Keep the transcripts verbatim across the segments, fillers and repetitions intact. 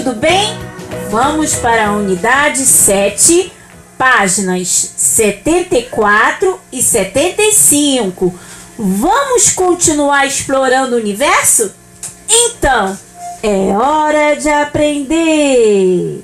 tudo bem? Vamos para a unidade sete, páginas setenta e quatro e setenta e cinco. Vamos continuar explorando o universo? Então, é hora de aprender!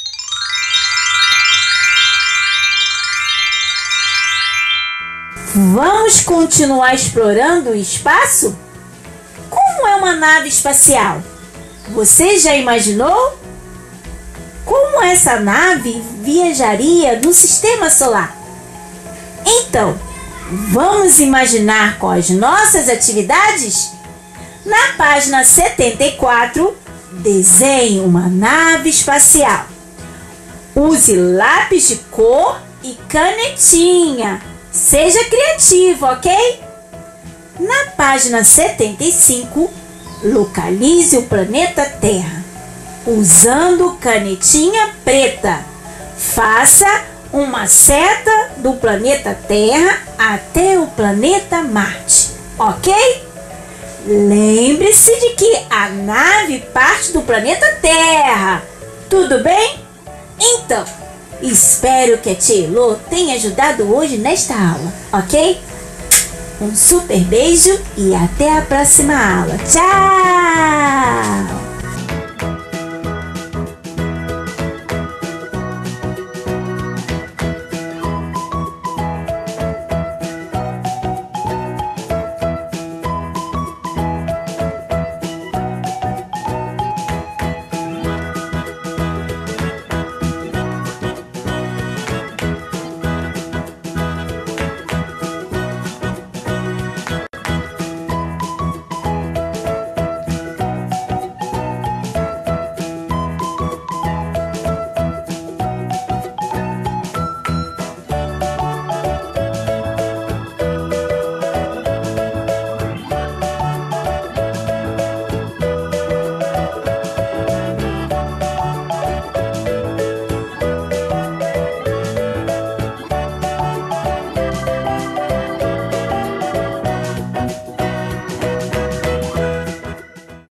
Vamos continuar explorando o espaço? Como é uma nave espacial? Você já imaginou? Como essa nave viajaria no sistema solar? Então, vamos imaginar com as nossas atividades? Na página setenta e quatro, desenhe uma nave espacial. Use lápis de cor e canetinha. Seja criativo, ok? Na página setenta e cinco, localize o planeta Terra. Usando canetinha preta, faça uma seta do planeta Terra até o planeta Marte, ok? Lembre-se de que a nave parte do planeta Terra. Tudo bem? Então, espero que a tia Elô tenha ajudado hoje nesta aula, ok? Um super beijo e até a próxima aula. Tchau!